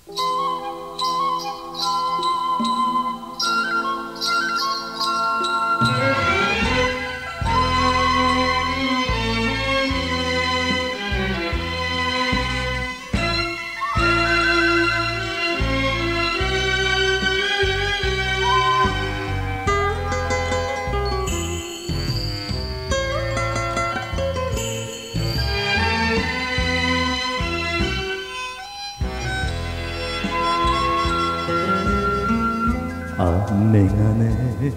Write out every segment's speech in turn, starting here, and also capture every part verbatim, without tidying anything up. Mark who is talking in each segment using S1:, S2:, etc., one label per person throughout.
S1: 雨がね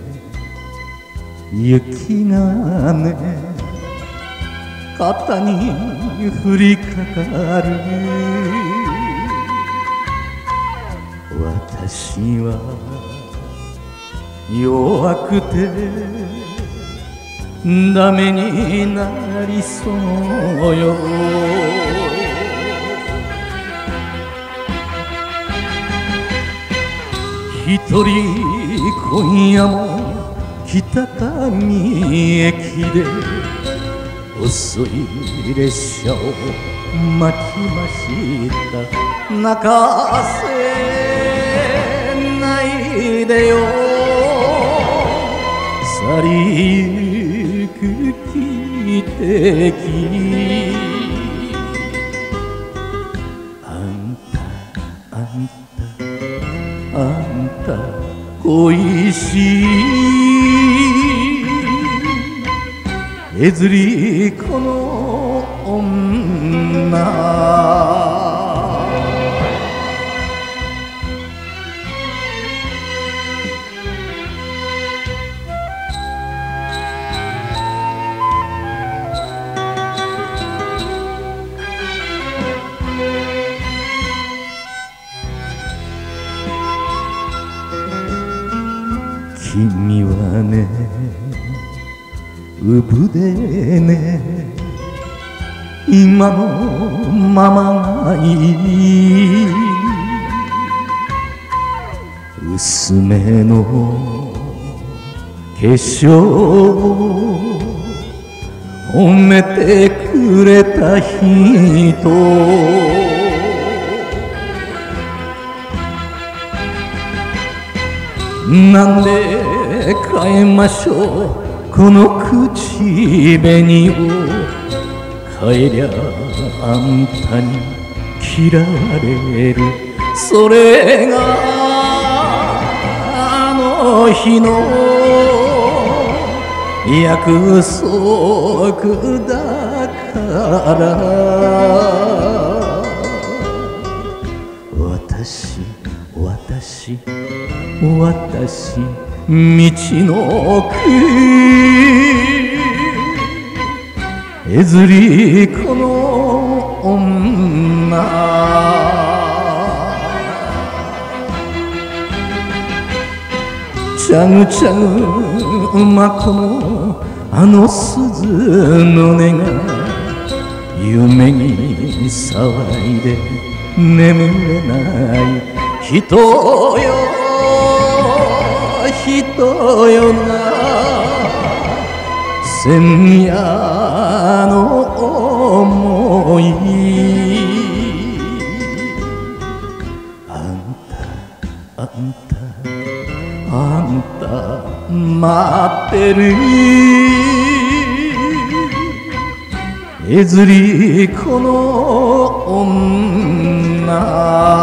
S1: 雪がね肩に降りかかる私は弱くてダメになりそうよ一人今夜も北谷駅で遅い列車を待ちました泣かせないでよ去りゆく汽笛あんたあんたあんた恋しいえずりこの女君はねうぶでね今のままがいい薄めの化粧を褒めてくれた人なんで変えましょうこの口紅を変えりゃあんたに嫌われるそれがあの日の約束だから私私私道のくえずりこの女チャグチャグ馬子のあの鈴の音が夢に騒いで眠れない人よ人よな千夜の想いあんたあんたあんた待ってるえずりこの女